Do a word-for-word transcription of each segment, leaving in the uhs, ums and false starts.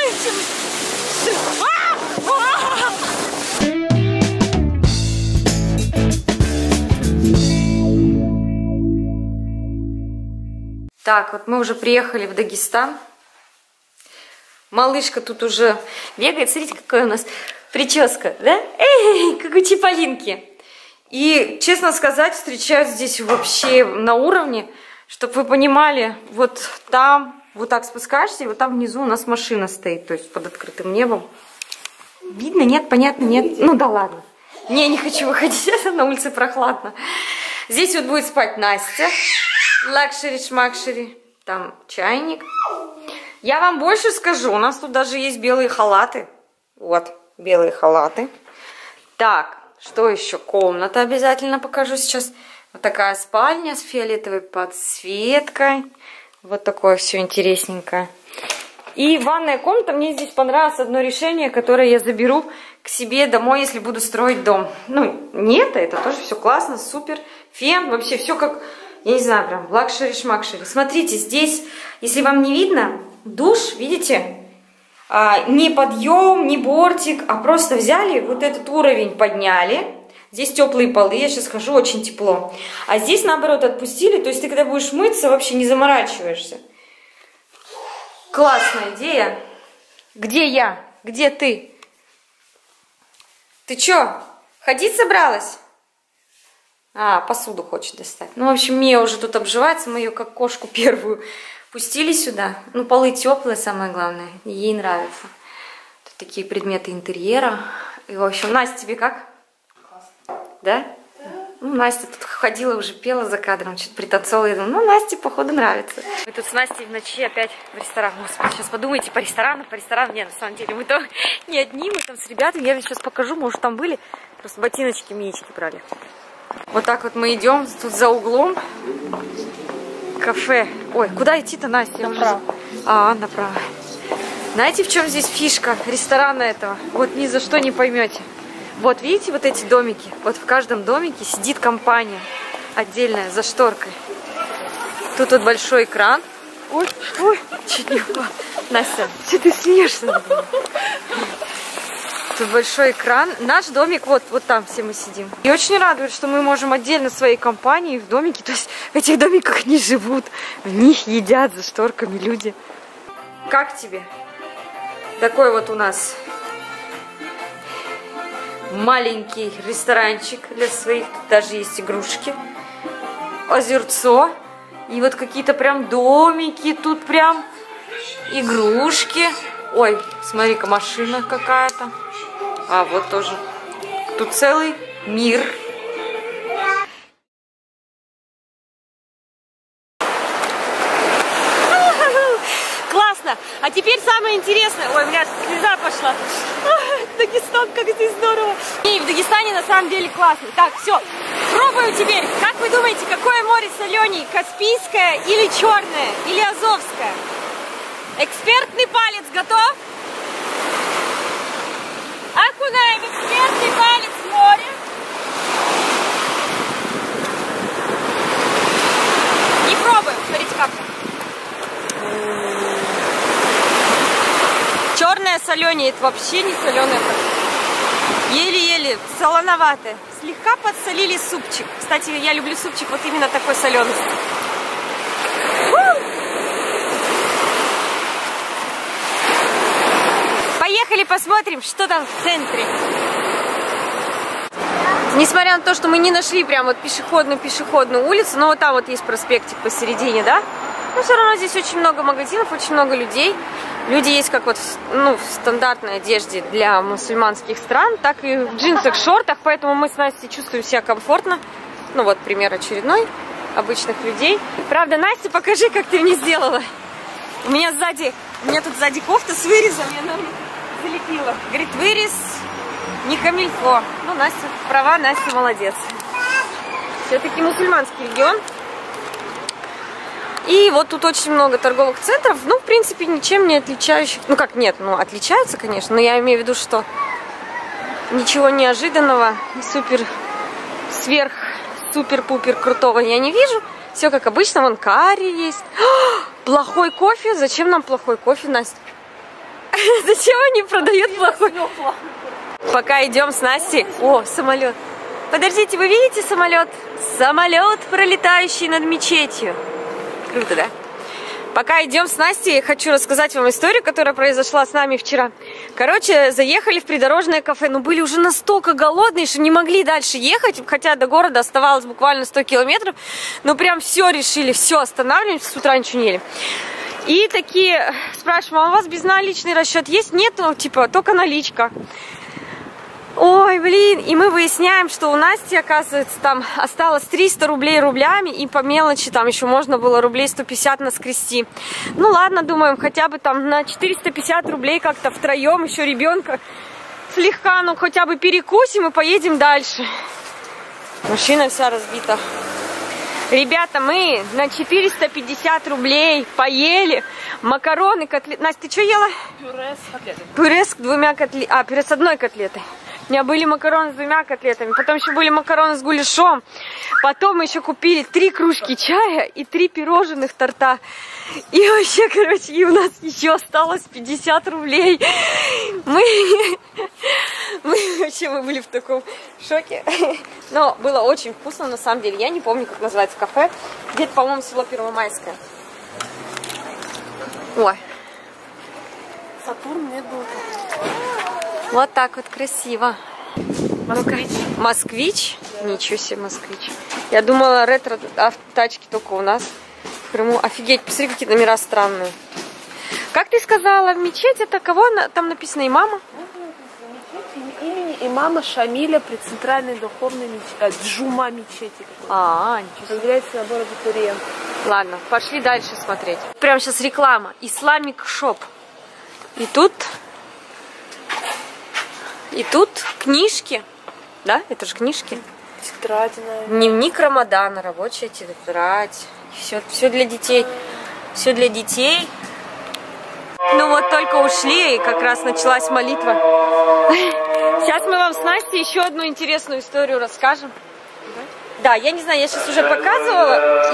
Так, вот мы уже приехали в Дагестан. Малышка тут уже бегает. Смотрите, какая у нас прическа, да? Эй, как у Чиполлинки. И, честно сказать, встречают здесь вообще на уровне, чтобы вы понимали, вот там, вот так спускаешься, и вот там внизу у нас машина стоит, то есть под открытым небом. Видно? Нет? Понятно? Нет? Ну да ладно. Не, не хочу выходить, на улице прохладно. Здесь вот будет спать Настя. Лакшери-шмакшери. Там чайник. Я вам больше скажу. У нас тут даже есть белые халаты. Вот, белые халаты. Так, что еще? Комната обязательно покажу сейчас. Вот такая спальня с фиолетовой подсветкой. Вот такое все интересненькое. И ванная комната. Мне здесь понравилось одно решение, которое я заберу к себе домой, если буду строить дом. Ну, нет, это тоже все классно, супер. Фен, вообще все как... Я не знаю, прям лакшери-шмакшери. Смотрите, здесь, если вам не видно, душ, видите? А, не подъем, не бортик, а просто взяли, вот этот уровень подняли. Здесь теплые полы, я сейчас хожу, очень тепло. А здесь, наоборот, отпустили, то есть ты, когда будешь мыться, вообще не заморачиваешься. Классная идея. Где я? Где ты? Ты чё, ходить собралась? А, посуду хочет достать. Ну, в общем, Мия уже тут обживается. Мы ее как кошку первую пустили сюда. Ну, полы теплые, самое главное. Ей нравится. Тут такие предметы интерьера. И, в общем, Настя, тебе как? Классно. Да? Да. Ну, Настя тут ходила, уже пела за кадром, что-то пританцовала. Я думаю, ну, Насте, походу, нравится. Мы тут с Настей в ночи опять в ресторан. Господи, сейчас подумайте, по ресторанам, по ресторанам. Нет, на самом деле, мы там не одни, мы там с ребятами. Я вам сейчас покажу, может, там были. Просто ботиночки Миечки брали. Вот так вот мы идем, тут за углом кафе. Ой, куда идти-то, Настя? Направо. А, направо. Знаете, в чем здесь фишка ресторана этого? Вот ни за что не поймете. Вот видите вот эти домики? Вот в каждом домике сидит компания отдельная за шторкой. Тут вот большой экран. Ой, ой, чуть не упала. Настя, что ты смеешься? Тут большой экран. Наш домик, вот, вот там все мы сидим. И очень радует, что мы можем отдельно своей компанией в домике. То есть в этих домиках не живут. В них едят за шторками люди. Как тебе? Такой вот у нас маленький ресторанчик для своих. Тут даже есть игрушки. Озерцо. И вот какие-то прям домики. Тут прям игрушки. Ой, смотри-ка, машина какая-то. А, вот тоже. Тут целый мир. Классно! А теперь самое интересное. Ой, у меня слеза пошла. Дагестан, как здесь здорово. И в Дагестане на самом деле классно. Так, все. Пробую теперь. Как вы думаете, какое море соленей? Каспийское или черное? Или Азовское? Экспертный палец готов? Окунаем экспертный палец в море. И пробуем. Смотрите, как. Черное соленее, это вообще не соленое. Еле-еле, солоноватое. Слегка подсолили супчик. Кстати, я люблю супчик вот именно такой солености. Поехали посмотрим, что там в центре. Несмотря на то, что мы не нашли прям вот пешеходную-пешеходную улицу, но вот там вот есть проспектик посередине, да? Но все равно здесь очень много магазинов, очень много людей. Люди есть как вот ну, в стандартной одежде для мусульманских стран, так и в джинсах, шортах, поэтому мы с Настей чувствуем себя комфортно. Ну вот пример очередной обычных людей. Правда, Настя, покажи, как ты мне сделала. У меня сзади, у меня тут сзади кофта с вырезом, я нам залепила. Говорит, вырез не камильфо. Ну, Настя права, Настя молодец. Все-таки мусульманский регион. И вот тут очень много торговых центров, ну, в принципе, ничем не отличающих. Ну, как нет, ну, отличаются, конечно, но я имею в виду, что ничего неожиданного, супер, сверх, супер-пупер крутого я не вижу. Все как обычно, вон карри есть. О, плохой кофе? Зачем нам плохой кофе, Настя? Зачем они продают плохой? Пока идем с Настей. О, самолет. Подождите, вы видите самолет? Самолет, пролетающий над мечетью. Круто, да? Пока идем с Настей, хочу рассказать вам историю, которая произошла с нами вчера. Короче, заехали в придорожное кафе, но были уже настолько голодные, что не могли дальше ехать, хотя до города оставалось буквально сто километров. Но прям все решили, все, останавливаемся, с утра ничего не ели. И такие спрашиваем, а у вас безналичный расчет есть? Нет, ну типа только наличка. Ой, блин, и мы выясняем, что у Насти, оказывается, там осталось триста рублей рублями, и по мелочи там еще можно было рублей сто пятьдесят наскрести. Ну ладно, думаем, хотя бы там на четыреста пятьдесят рублей как-то втроем, еще ребенка слегка, ну хотя бы перекусим и поедем дальше. Машина вся разбита. Ребята, мы на четыреста пятьдесят рублей поели макароны, котлеты. Настя, ты что ела? Пюре с котлетой. Пюре с двумя котлетами. А, пюре с одной котлетой. У меня были макароны с двумя котлетами, потом еще были макароны с гуляшом, потом мы еще купили три кружки чая и три пирожных торта. И вообще, короче, и у нас еще осталось пятьдесят рублей. Мы, мы вообще мы были в таком шоке. Но было очень вкусно, на самом деле. Я не помню, как называется кафе. Где-то, по-моему, село Первомайское. Ой. Сатурн нет был. Вот так вот красиво. Москвич. Москвич? Ничего себе, москвич. Я думала, ретро-тачки только у нас в Крыму. Офигеть, посмотри, какие номера странные. Как ты сказала, в мечеть это кого там написано? Имама? Имени имама Шамиля при центральной духовной мечети, Джума мечети. А, ничего себе. Является набор абитуриентов. Ладно, пошли дальше смотреть. Прямо сейчас реклама. Исламик шоп. И тут... И тут книжки, да, это же книжки. Тетрадь, наверное. Дневник Рамадана, рабочая тетрадь. Все, все для детей. Все для детей. Ну вот только ушли, и как раз началась молитва. Сейчас мы вам с Настей еще одну интересную историю расскажем. Да, я не знаю, я сейчас уже показывала.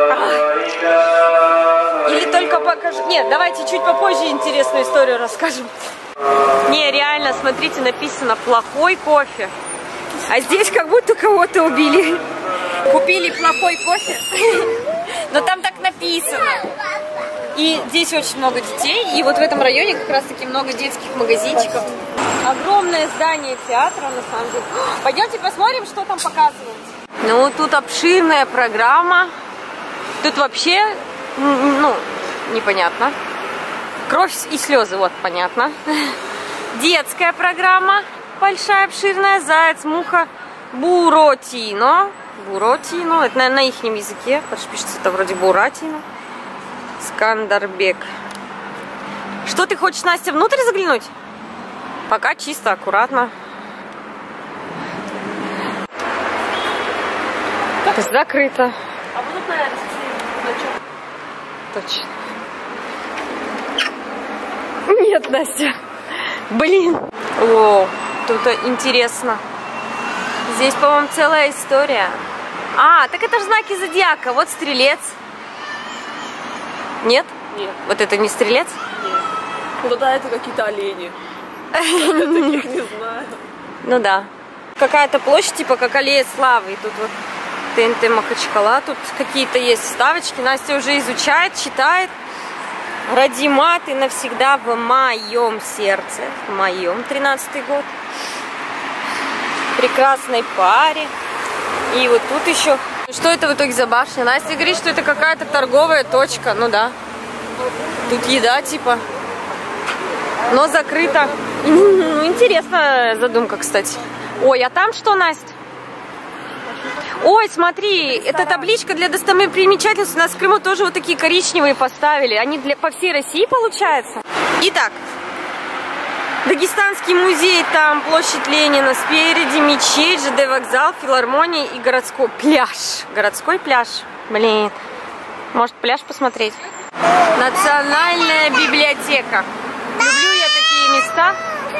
Или, или только покажу. Нет, давайте чуть попозже интересную историю расскажем. Не, реально, смотрите, написано плохой кофе. А здесь как будто кого-то убили. Купили плохой кофе. Но там так написано. И здесь очень много детей. И вот в этом районе как раз таки много детских магазинчиков. Огромное здание театра, на самом деле. Пойдемте посмотрим, что там показывают. Ну, тут обширная программа. Тут вообще, ну, непонятно. Кровь и слезы, вот, понятно. Детская программа, большая, обширная. Заяц, муха, Буратино. Буратино, это, наверное, на их языке. Потому пишется это вроде Буратино. Скандарбек. Что ты хочешь, Настя, внутрь заглянуть? Пока чисто, аккуратно. Закрыто. А вы тут, наверное, Точно. Нет, Настя. Блин. О, тут интересно. Здесь, по-моему, целая история. А, так это же знаки зодиака. Вот стрелец. Нет? Нет. Вот это не стрелец? Нет. Ну тогда это какие-то олени. Я таких не знаю. Ну да. Какая-то площадь, типа как аллея славы. И тут вот ТНТ Махачкала. Тут какие-то есть вставочки. Настя уже изучает, читает. Радима, ты навсегда в моем сердце. В моем тринадцатый год. Прекрасной паре. И вот тут еще. Что это в итоге за башня? Настя говорит, что это какая-то торговая точка. Ну да. Тут еда типа. Но закрыто. Ну, интересная задумка, кстати. Ой, а там что, Настя? Ой, смотри, это табличка для достопримечательностей. У нас в Крыму тоже вот такие коричневые поставили. Они для, по всей России, получается. Итак, Дагестанский музей, там площадь Ленина, спереди мечеть, ЖД вокзал, филармония и городской пляж. Городской пляж. Блин, может пляж посмотреть? Национальная библиотека. Люблю я такие места.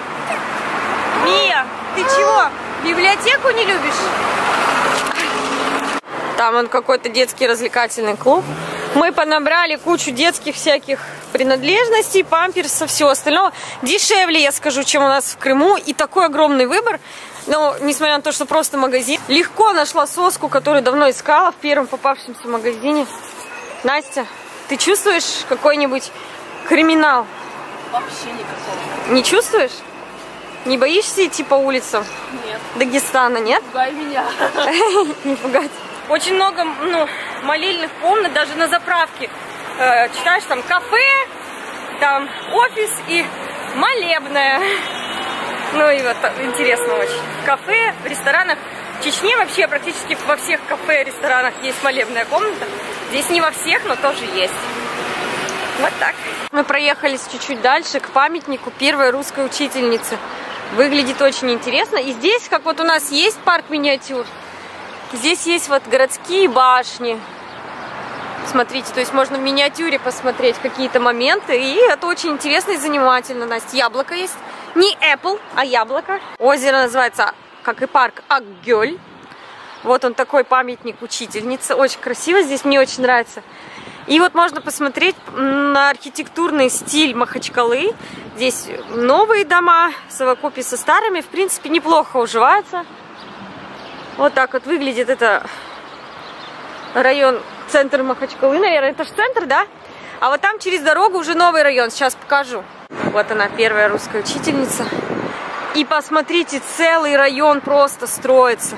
Мия, ты чего? Библиотеку не любишь? Там он какой-то детский развлекательный клуб. Мы понабрали кучу детских всяких принадлежностей, памперсов, всего остального. Дешевле, я скажу, чем у нас в Крыму. И такой огромный выбор. Но, несмотря на то, что просто магазин, легко нашла соску, которую давно искала в первом попавшемся магазине. Настя, ты чувствуешь какой-нибудь криминал? Вообще никакого. Не чувствуешь? Не боишься идти по улицам? Нет. Дагестана, нет? Пугай меня. Не пугать. Очень много, ну, молельных комнат, даже на заправке. Э, читаешь, там кафе, там офис и молебная. Ну и вот интересно очень. В кафе, в ресторанах. В Чечне вообще практически во всех кафе и ресторанах есть молебная комната. Здесь не во всех, но тоже есть. Вот так. Мы проехались чуть-чуть дальше к памятнику первой русской учительницы. Выглядит очень интересно. И здесь, как вот у нас есть парк миниатюр, здесь есть вот городские башни. Смотрите, то есть можно в миниатюре посмотреть какие-то моменты. И это очень интересно и занимательно. Настя, яблоко есть. Не Apple, а яблоко. Озеро называется, как и парк, Акгёль. Вот он такой памятник учительницы. Очень красиво здесь, мне очень нравится. И вот можно посмотреть на архитектурный стиль Махачкалы. Здесь новые дома в совокупе со старыми. В принципе, неплохо уживаются. Вот так вот выглядит это район, центр Махачкалы. Наверное, это же центр, да? А вот там через дорогу уже новый район. Сейчас покажу. Вот она, первая русская учительница. И посмотрите, целый район просто строится.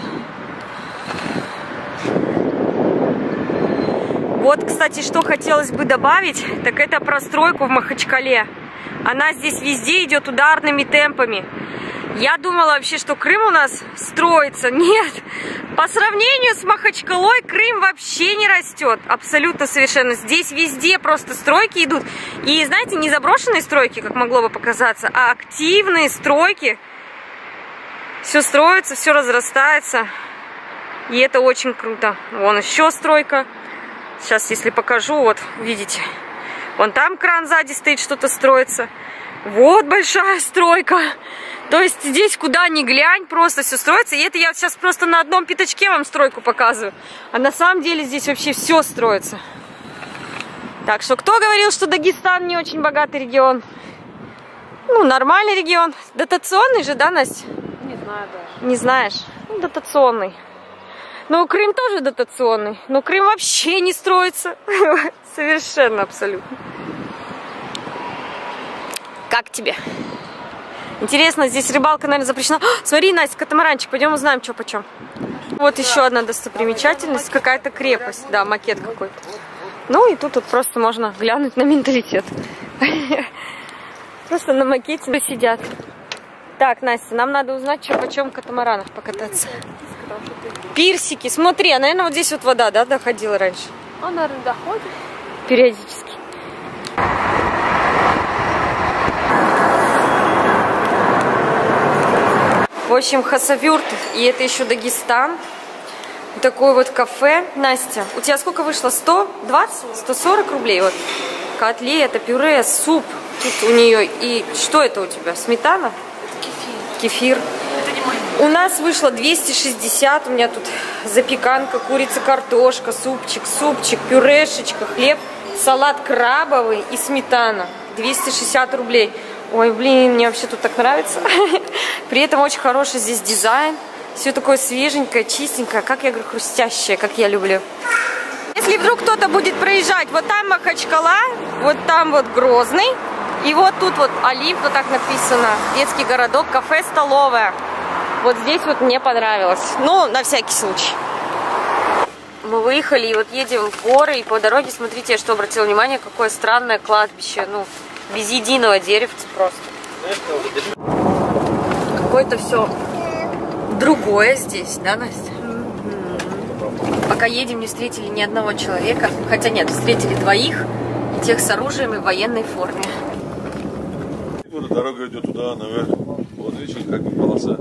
Вот, кстати, что хотелось бы добавить, так это про стройку в Махачкале. Она здесь везде идет ударными темпами. Я думала вообще, что Крым у нас строится. Нет, по сравнению с Махачкалой Крым вообще не растет. Абсолютно совершенно. Здесь везде просто стройки идут. И, знаете, не заброшенные стройки, как могло бы показаться, а активные стройки. Все строится, все разрастается. И это очень круто. Вон еще стройка. Сейчас, если покажу, вот, видите, вон там кран сзади стоит, что-то строится. Вот большая стройка. То есть здесь куда ни глянь, просто все строится. И это я сейчас просто на одном пятачке вам стройку показываю. А на самом деле здесь вообще все строится. Так что, кто говорил, что Дагестан не очень богатый регион? Ну, нормальный регион. Дотационный же, да, Настя? Не знаю даже. Не знаешь? Ну, дотационный. Ну, Крым тоже дотационный, но Крым вообще не строится. Совершенно, абсолютно. Как тебе? Интересно, здесь рыбалка, наверное, запрещена. О, смотри, Настя, катамаранчик, пойдем узнаем, что почем. Вот еще одна достопримечательность, какая-то крепость. Да, макет какой-то. Ну, и тут вот просто можно глянуть на менталитет. Просто на макете сидят. Так, Настя, нам надо узнать, что почем катамаранов покататься. Пирсики, смотри, а, наверное, вот здесь вот вода, да, доходила раньше? Он, наверное, доходит. Периодически. В общем, Хасавюрт, и это еще Дагестан. Такое вот кафе. Настя, у тебя сколько вышло? сто двадцать? сто сорок рублей? Вот. Котлета, пюре, суп. Тут у нее. И что это у тебя? Сметана? Это кефир. Кефир. Это не мой. У нас вышло двести шестьдесят. У меня тут запеканка, курица, картошка, супчик, супчик, пюрешечка, хлеб, салат крабовый и сметана. двести шестьдесят рублей. Ой, блин, мне вообще тут так нравится. При этом очень хороший здесь дизайн. Все такое свеженькое, чистенькое, как я говорю, хрустящее, как я люблю. Если вдруг кто-то будет проезжать, вот там Махачкала, вот там вот Грозный, и вот тут вот Олимп, вот так написано, детский городок, кафе, столовая. Вот здесь вот мне понравилось. Ну, на всякий случай. Мы выехали, и вот едем в горы, и по дороге, смотрите, я что обратила внимание, какое странное кладбище, ну, без единого деревца просто. Какое-то все другое здесь, да, Настя? Mm-hmm. Пока едем, не встретили ни одного человека. Хотя нет, встретили двоих, и тех с оружием и в военной форме. Дорога идет туда, наверх. Вот видите, как полоса.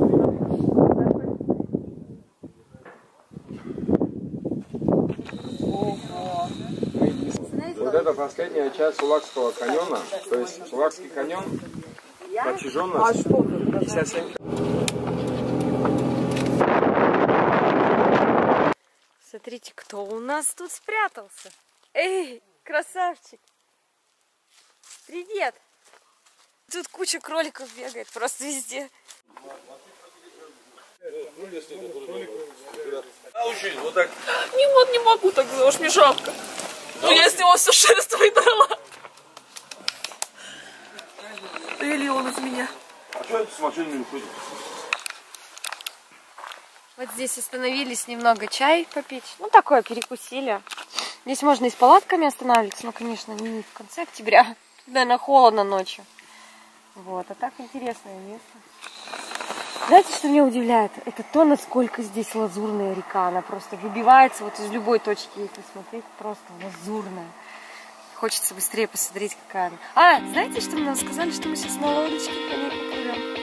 Вот это последняя часть Сулакского каньона, то есть Сулакский каньон, протяженность пятьдесят семь. Смотрите, кто у нас тут спрятался. Эй, красавчик. Привет. Тут куча кроликов бегает просто везде. Вот так. Не, вот не могу так, потому что мне жалко. Но я с него все шерсть выдрала. Или он из меня. А что это с машинами уходит? Вот здесь остановились немного чай попить. Ну, такое, перекусили. Здесь можно и с палатками останавливаться, но, конечно, не в конце октября. Наверное, холодно ночью. Вот, а так интересное место. Знаете, что меня удивляет? Это то, насколько здесь лазурная река. Она просто выбивается вот из любой точки, если смотреть, просто лазурная. Хочется быстрее посмотреть, какая она. А, знаете, что нам сказали, что мы сейчас на лодочке по ней поплывем?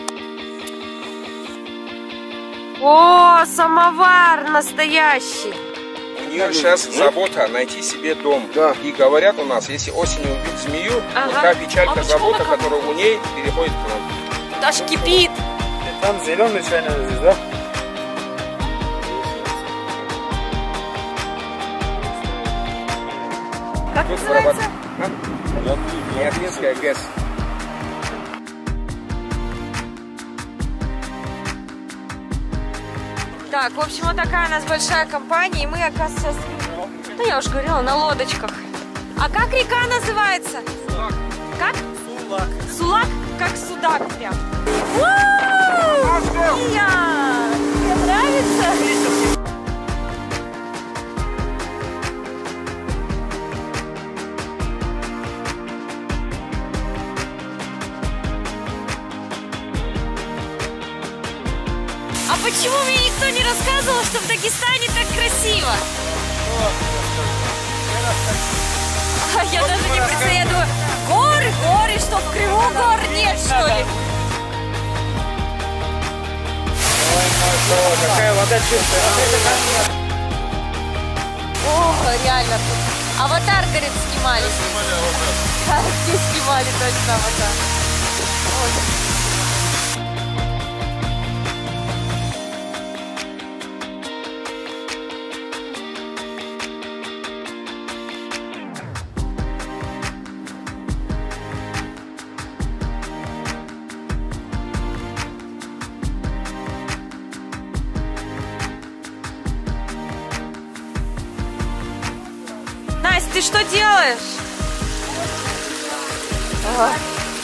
О, самовар настоящий! У нее сейчас забота найти себе дом. Да. И говорят у нас, если осенью убить змею, Ага. вот та печалька, А почему забота, такая? которая у ней переходит к нам. Даже кипит! Там зеленый чайная звезда. Как Тут называется? проработ- Не Афинская ГЭС. Так, в общем, вот такая у нас большая компания, и мы, оказывается, сейчас... Да я уже говорила, на лодочках. А как река называется? Сулак. Как? Сулак. Сулак? Как судак прям. Вау! Мия! Тебе нравится? А почему мне никто не рассказывал, что в Дагестане так красиво? А я даже не представляю, я думаю, горы, горы, что в Крыму гор нет, что ли? Какая вода чистая. О, реально тут. Аватар, говорит, снимали. Да, здесь снимали точно аватар. Ой. Настя, ты что делаешь? Ага.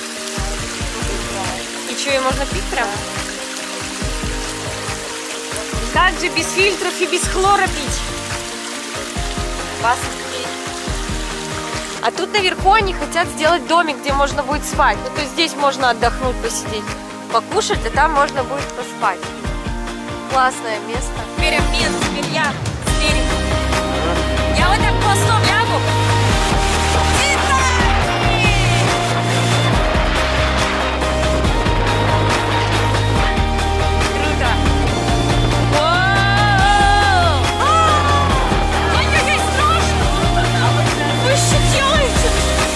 И что, ее можно пить прям? Как же без фильтров и без хлора пить? Классно. А тут наверху они хотят сделать домик, где можно будет спать. Ну, то есть здесь можно отдохнуть, посидеть, покушать, а там можно будет поспать. Классное место. Теперь обмен, теперь я спереди. Я вот так пластом лягу. Круто. Ой-ой-ой, страшно. Вы что делаете?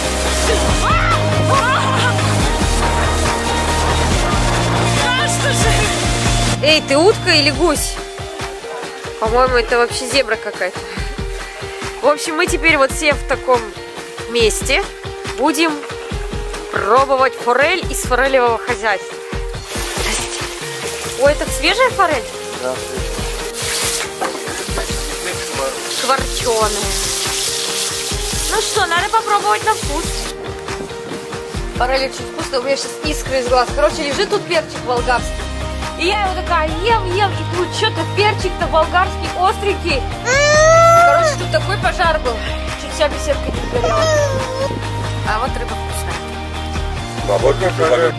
Страшно же. Эй, ты утка или гусь? По-моему, это вообще зебра какая-то. В общем, мы теперь вот все в таком месте будем пробовать форель из форелевого хозяйства. Ой, это свежая форель? Да, Шкварченая. Ну что, надо попробовать на вкус. Форель очень вкусная, у меня сейчас искры из глаз. Короче, лежит тут перчик болгарский. И я его такая ем, ем, и тут что-то перчик-то болгарский остренький. Короче, тут такой пожар был. Чуть вся беседка не сгорела. А вот рыба вкусная. Бабок,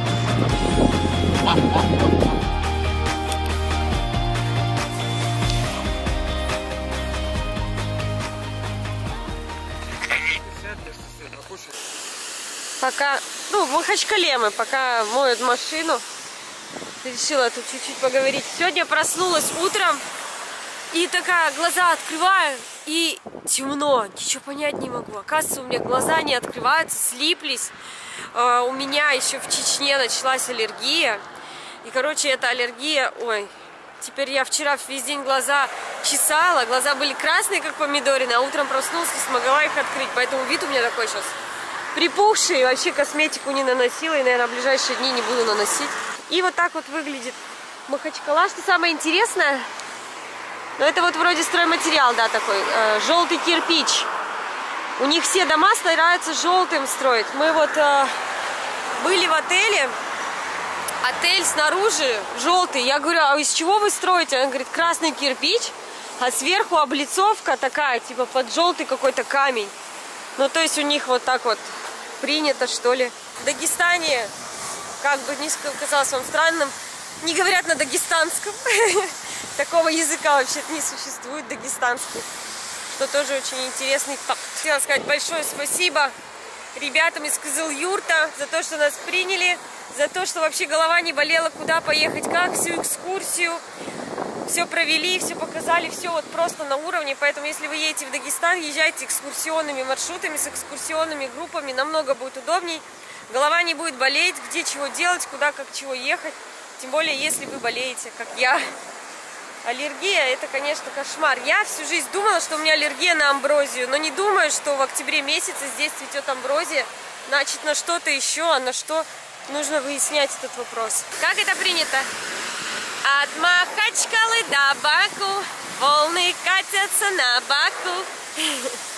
Пока, ну, в Махачкале мы, пока моют машину, решила тут чуть-чуть поговорить. Сегодня проснулась утром и такая, глаза открываю, и темно, ничего понять не могу. Оказывается, у меня глаза не открываются, слиплись. Uh, у меня еще в Чечне началась аллергия. И, короче, эта аллергия, ой, теперь я вчера весь день глаза чесала, глаза были красные, как помидорины, а утром проснулась и смогла их открыть. Поэтому вид у меня такой сейчас припухший. Вообще косметику не наносила и, наверное, в ближайшие дни не буду наносить. И вот так вот выглядит Махачкала. Что самое интересное, ну это вот вроде стройматериал, да, такой, э, желтый кирпич. У них все дома стараются желтым строить. Мы вот э, были в отеле, отель снаружи желтый. Я говорю, а из чего вы строите? Он говорит, красный кирпич, а сверху облицовка такая, типа под желтый какой-то камень. Ну, то есть у них вот так вот принято, что ли. В Дагестане, как бы ни казалось вам странным, не говорят на дагестанском. Такого языка вообще-то не существует, дагестанский. Что тоже очень интересный факт. Хотела сказать большое спасибо ребятам из Кызыл-Юрта за то, что нас приняли, за то, что вообще голова не болела, куда поехать, как, всю экскурсию. Все провели, все показали, все вот просто на уровне. Поэтому, если вы едете в Дагестан, езжайте экскурсионными маршрутами, с экскурсионными группами. Намного будет удобней. Голова не будет болеть, где чего делать, куда, как, чего ехать. Тем более, если вы болеете, как я. Аллергия – это, конечно, кошмар. Я всю жизнь думала, что у меня аллергия на амброзию, но не думаю, что в октябре месяце здесь цветет амброзия. Значит, на что-то еще, а на что нужно выяснять этот вопрос. Как это принято? От Махачкалы до Баку волны катятся на Баку.